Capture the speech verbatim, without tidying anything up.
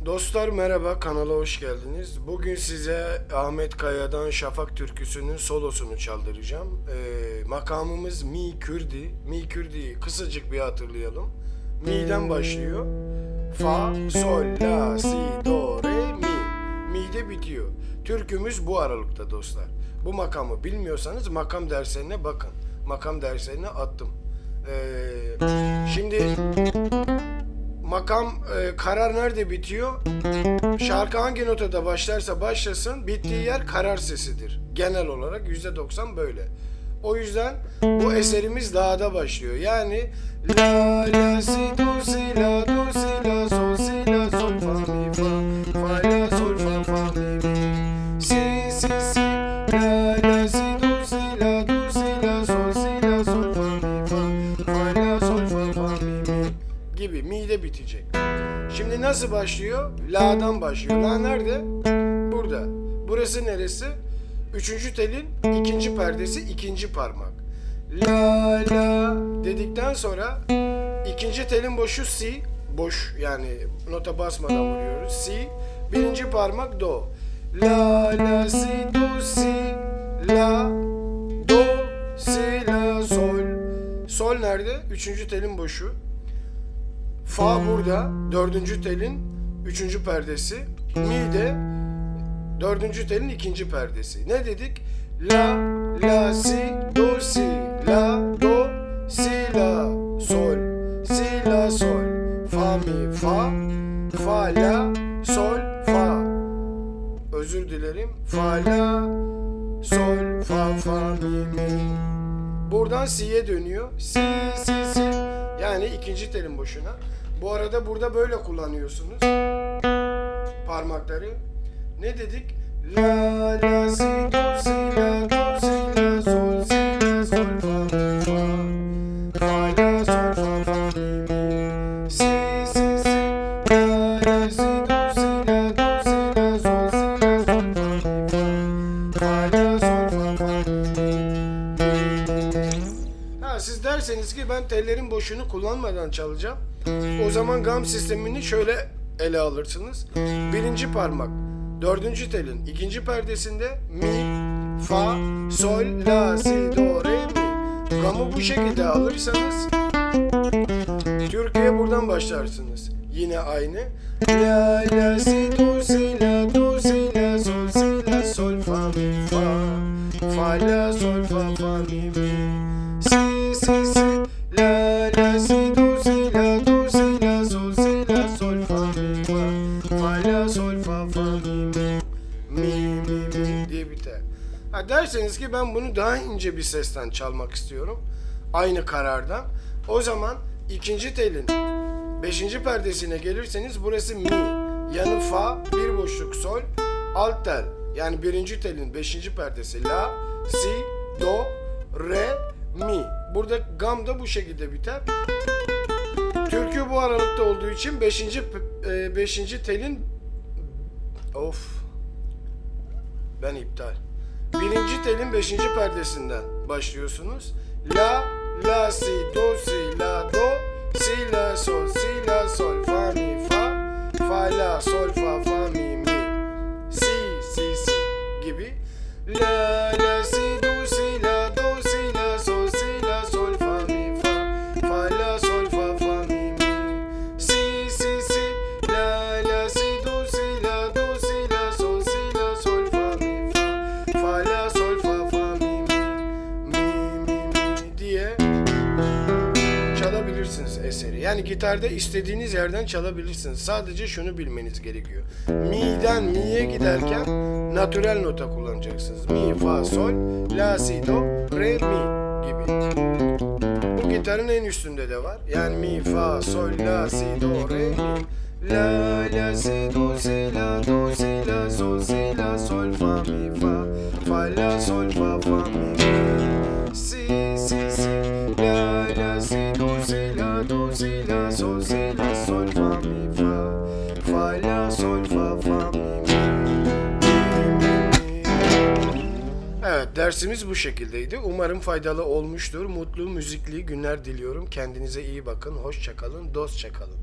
Dostlar merhaba, kanala hoş geldiniz. Bugün size Ahmet Kaya'dan Şafak türküsünün solosunu çaldıracağım. Ee, makamımız Mi Kürdi. Mi Kürdi'yi kısacık bir hatırlayalım. Mi'den başlıyor. Fa, sol, la, si, do, re, mi. Mi'de bitiyor. Türkümüz bu aralıkta dostlar. Bu makamı bilmiyorsanız makam derslerine bakın. Makam derslerine attım. Ee, şimdi... Makam e, karar nerede bitiyor? Şarkı hangi notada başlarsa başlasın bittiği yer karar sesidir. Genel olarak yüzde doksan böyle. O yüzden bu eserimiz la'da başlıyor. Yani la la si do si la do si la sol si la sol fa mi fa fa la sol fa fa mi mi si si si la la si do si la do si la sol si la sol fa mi fa fa la sol fa fa mi mi gibi mi'de bitecek. Şimdi nasıl başlıyor? La'dan başlıyor. La nerede? Burada. Burası neresi? Üçüncü telin ikinci perdesi, ikinci parmak. La la dedikten sonra ikinci telin boşu si, boş yani nota basmadan vuruyoruz. Si, birinci parmak do. La la si do si la do si la sol. Sol nerede? Üçüncü telin boşu. Fa burada, dördüncü telin üçüncü perdesi. Mi de dördüncü telin ikinci perdesi. Ne dedik? La, la, si, do, si, la, do, si, la, sol, si, la, sol, fa, mi, fa, fa, la, sol, fa. Özür dilerim. Fa, la, sol, fa, fa, mi, mi. Buradan si'ye dönüyor. Si, si, si. Yani ikinci telin boşuna. Bu arada burada böyle kullanıyorsunuz parmakları. Ne dedik? La la si do si la do si la sol si la sol fa mi fa fa la sol fa fa mi mi si si si la la si do si la do si la sol si la sol fa mi fa fa la sol fa fa mi mi. Ha, siz derseniz ki ben tellerin boşunu kullanmadan çalacağım. O zaman gam sistemini şöyle ele alırsınız. Birinci parmak dördüncü telin ikinci perdesinde mi, fa, sol, la, si, do, re, mi. Gamı bu şekilde alırsanız türküye buradan başlarsınız. Yine aynı. La, la, si, do, si, la, do, si, la, sol, si, la, sol, fa, mi, fa. Fa, la, sol, fa, fa, mi, mi. Si, si, si. La, la, si, do, si, la, do, si, la, sol, si, la, sol, fa, mi, fa. Fa, la, sol, fa, fa, mi, mi. Mi, mi, mi diye biter. Ha, derseniz ki ben bunu daha ince bir sesten çalmak istiyorum. Aynı karardan. O zaman ikinci telin beşinci perdesine gelirseniz burası mi. Yanı fa, bir boşluk sol, alt tel. Yani birinci telin beşinci perdesi la, si, do, re, mi. Burada gam da bu şekilde biter. Türkü bu aralıkta olduğu için beşinci beşinci telin of ben iptal. Birinci telin beşinci perdesinden başlıyorsunuz. La, la, si, do, si, la, do, si, la, sol, si, la, sol, fa, mi, fa, fa, la, sol, fa, fa, mi, mi, si, si, si gibi. La, la, si, do, si, la, do, si, la, sol, si, la, sol, fa, mi, fa, fa, la, sol, fa, fa, mi, mi, si, si, si. La, la, si, do, si, la, do, si, la, sol, si, la, sol, fa, mi, fa, fa, la, sol, fa, fa, mi, mi, mi, mi, mi diye çalabilirsiniz eseri. Yani gitarda istediğiniz yerden çalabilirsiniz. Sadece şunu bilmeniz gerekiyor. Mi'den mi'ye giderken natürel nota kullanacaksınız. Mi, fa, sol, la, si, do, re, mi gibi. Bu gitarın en üstünde de var. Yani mi, fa, sol, la, si, do, re, mi. La, la, si, do, si, la, do, si, la, sol, si, la, sol, fa, mi, fa. Fa, la, sol, fa, fa, mi, mi. Si, si, si. La, la, si, do, si, la, do, si, la, sol, si, la, sol, fa, mi, fa. Fa, la, sol, fa, fa, mi, mi. Evet, dersimiz bu şekildeydi. Umarım faydalı olmuştur. Mutlu, müzikli günler diliyorum. Kendinize iyi bakın. Hoşça kalın, dostça kalın.